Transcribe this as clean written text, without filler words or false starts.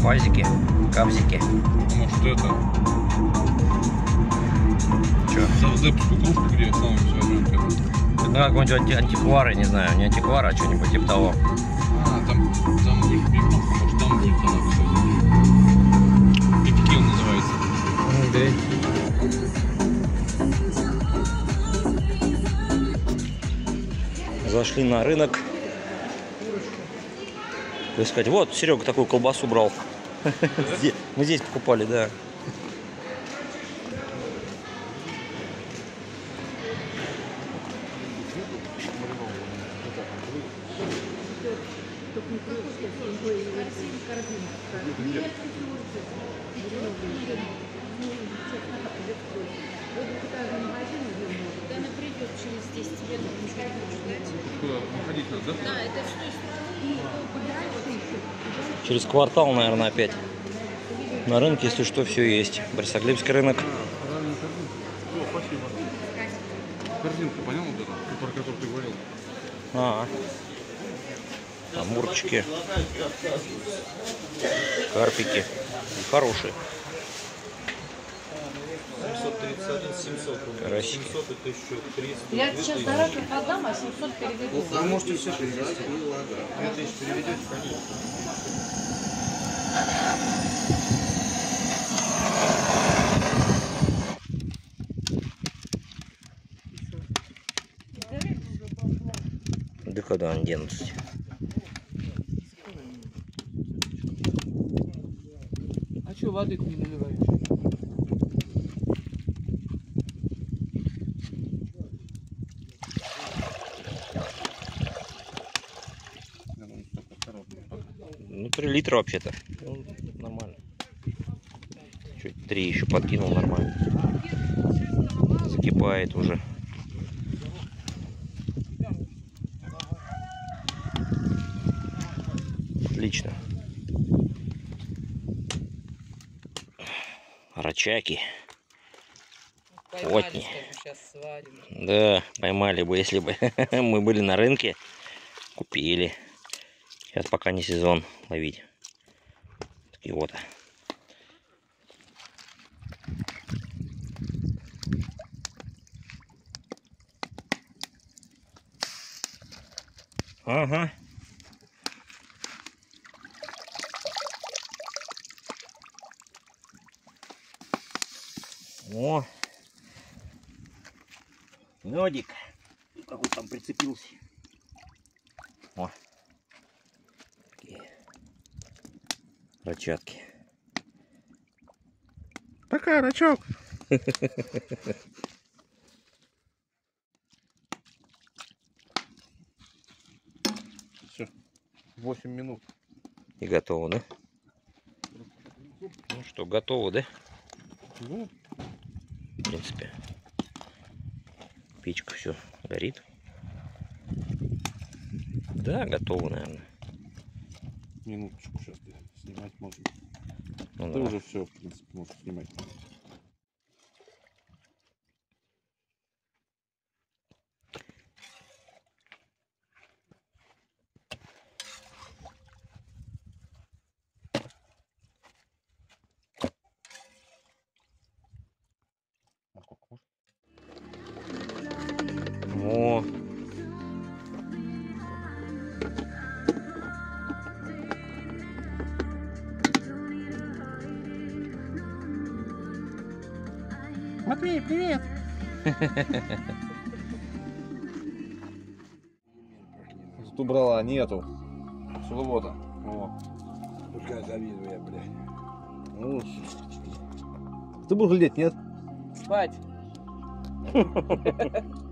пазики, капсики. Может это... Че? За зэпушку кружку, где самым все возьмем. Ну, какой-нибудь антиквар, я не знаю, не антиквар, а что-нибудь типа того. А, там их бифнуха, может там будет она, кстати. Пятики он называется. Зашли на рынок. Искать. Вот, Серега такую колбасу брал. Мы здесь покупали, да. Она придет через 10 минут, нужно ждать. Выходить надо, да? Да, это с той стороны. Через квартал, наверное, опять. На рынке, если что, все есть. Борисоглебский рынок. О, спасибо. Корзинку, понял вот эту, про которую ты говорил? Амурчики. Карпики. Хорошие. 731, 700 рублей. Карасики. 700 и 1300. Я сейчас на рынок отдам, а 700 переведу. Вы можете все перевести. 2000 переведете, конечно. Да когда он денутся? А что воды не наливаешь? Ну, 3 литра вообще-то. Ну, нормально. Чуть 3 еще подкинул, нормально. Закипает уже. Отлично. Рачаки. Плотни. Сейчас сварим. Да, поймали бы, если бы мы были на рынке, купили. Сейчас пока не сезон ловить. Такие вот. Ага. О, медик. Какой там прицепился. О, такие рачатки. Пока, рачок. Все, 8 минут. И готово, да? Ну что, готово, да? Ну, В принципе. Печка все горит. Да, готово, наверное. минуточку сейчас снимать можно. Ну, Ты да. уже все, в принципе, можешь снимать. О, Матвей, привет! Тут убрала, нету. Свобода. О. Пускай завидую я, блядь. Ну, ты будешь глядеть, нет? Спать!